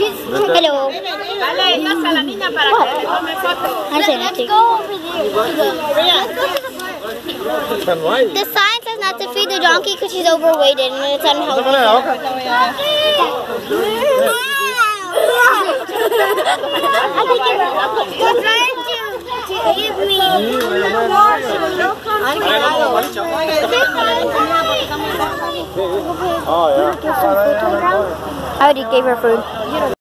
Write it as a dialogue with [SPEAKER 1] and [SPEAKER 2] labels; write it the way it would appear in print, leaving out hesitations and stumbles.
[SPEAKER 1] Hello.
[SPEAKER 2] Dale, pasa a la niña para que le tome foto.
[SPEAKER 1] Let's go over there. The sign says not to feed the donkey because she's overweighted and it's unhealthy. I already gave her food.